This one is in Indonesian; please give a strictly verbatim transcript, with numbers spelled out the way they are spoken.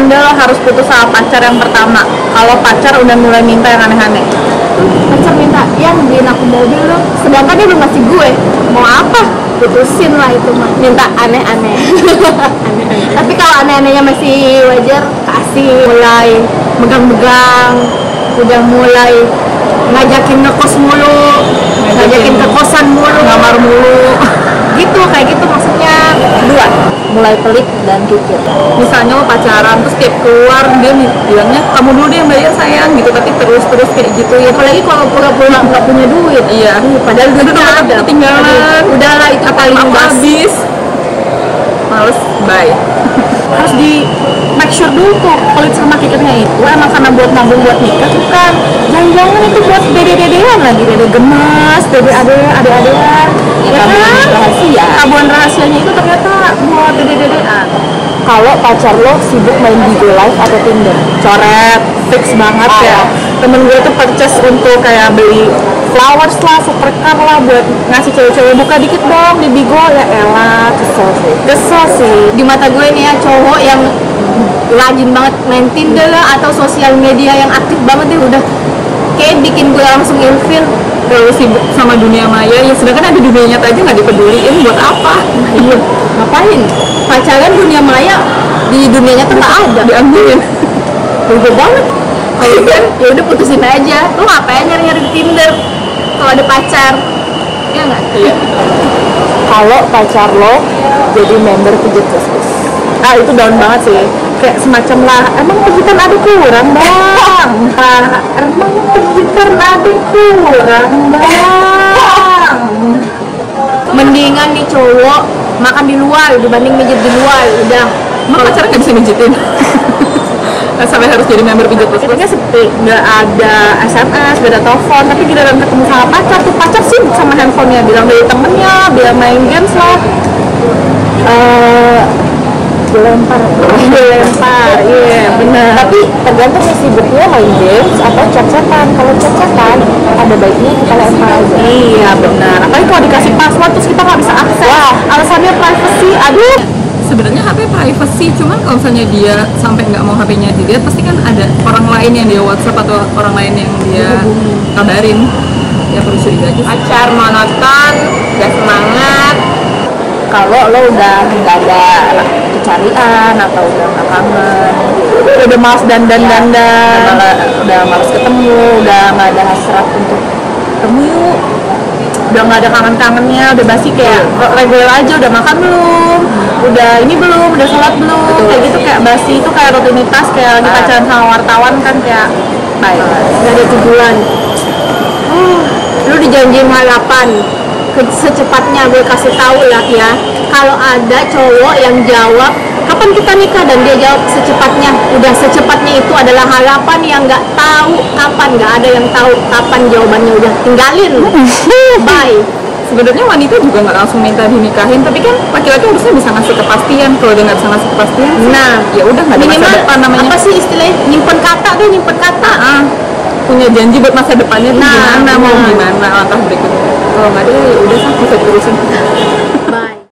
tanda lo harus putus sama pacar yang pertama kalau pacar udah mulai minta yang aneh-aneh? Pacar minta yang beliin aku mobil lo, sedangkan dia belum ngasih gue. Mau apa? Putusin lah itu mah. Minta aneh-aneh. Aneh-aneh. Tapi kalau aneh-anehnya masih wajar, kasih. Mulai megang-megang, udah mulai ngajakin ngekos mulu, ngajakin, ngajakin ke kosan mulu, ngamar mulu. Gitu, kayak gitu maksudnya. Dua, mulai pelit dan kikir. Misalnya lo pacaran terus tiap keluar dia bilangnya kamu dulu deh yang bayar sayang gitu, tapi terus-terus kayak gitu ya. Apalagi kalau pura-pura nggak punya duit. Iya. Padahal itu tuh ada ketinggalan. Udahlah itu paling habis. Males, bye. Harus di make sure dulu tuh pelit sama kikirnya itu emang karena buat nabung buat nikah, bukan jangan-jangan itu buat dede-dedean lagi, dede gemas, dede ade ade-adean ya, ya kan rahasia. Tabuhan rahasianya itu ternyata buat dede-dedean. Kalau pacar lo sibuk main D J live atau Tinder, coret, fix banget ah, ya. Temen gue tuh purchase untuk kayak beli flowers lah, supercar lah buat ngasih cewek-cewek, buka dikit dong di Bigo, ya elah, kesel sih. Kesel sih. Di mata gue nih ya, cowok yang rajin banget main Tinder lah atau sosial media yang aktif banget deh udah kayak bikin gue langsung ilfil. Kalau sibuk sama dunia maya, ya sedangkan ada dunia nyata aja nggak dipeduliin, buat apa? Iya, ngapain? Pacaran dunia maya di dunia nyata nggak ada, diambilin. Bego banget. Kalau kan ya udah putusin aja. Lo ngapain nyari-nyari di Tinder kalau ada pacar? Ya nggak? Iya. Kalau pacar lo jadi member pijat Kaskus, ah itu down banget sih. Kayak semacam lah, emang pijitan ada kurang bang? Ah, emang pijitan ada kurang bang? Mendingan nih cowok makan di luar dibanding mijit di luar. Udah, malah pacarnya nggak bisa mijitin. Sampai harus jadi member pijat Kaskus. Ketika sepi, nggak ada S M S, nggak ada telepon, tapi giliran ketemu sama pacar tuh pacar sibuk sama handphonenya, bilang dari temennya, bilang main games lah. Uh, dilempar dilempar iya yeah, benar. Tapi tergantung nih sibuknya main games atau chat-chatan. Kalau chat-chatan ada baiknya kita lempar aja. Iya benar, apalagi kalau dikasih password terus kita nggak bisa akses. Wah, alasannya privacy. Aduh, sebenarnya H P privacy, cuman kalau misalnya dia sampai nggak mau H P-nya dilihat, pasti kan ada orang lain yang dia WhatsApp atau orang lain yang dia kabarin. Ya perlu curiga aja. Pacar monoton, gak semangat. Kalau lo udah nggak ada kecarian atau udah nggak kangen, udah malas dandan dandan, udah, udah malas ketemu, udah nggak ada hasrat untuk ketemu yuk, udah nggak ada kangen-kangennya, udah basi kayak reguler aja, udah makan belum, udah ini belum, udah sholat belum, betul. Kayak gitu kayak basi itu kayak rutinitas kayak lagi ah. pacaran sama wartawan kan kayak baik, nggak ada tujuan. Uh, lu dijanjiin harapan. Secepatnya gue kasih tahu lah ya, kalau ada cowok yang jawab kapan kita nikah dan dia jawab secepatnya, udah secepatnya itu adalah harapan yang nggak tahu kapan, nggak ada yang tahu kapan jawabannya, udah tinggalin. Bye. Sebenarnya wanita juga nggak langsung minta dinikahin, tapi kan laki-laki harusnya bisa ngasih kepastian. Kalau dia nggak bisa ngasih kepastian, nah ya udah nggak ada masa depan namanya. Apa sih istilahnya, nyimpen kata deh, nyimpen kata. Ah, punya janji buat masa depannya tuh nah, gimana, nah. mau gimana langkah berikutnya. Kalau nggak ada ya udah sih bisa diterusin.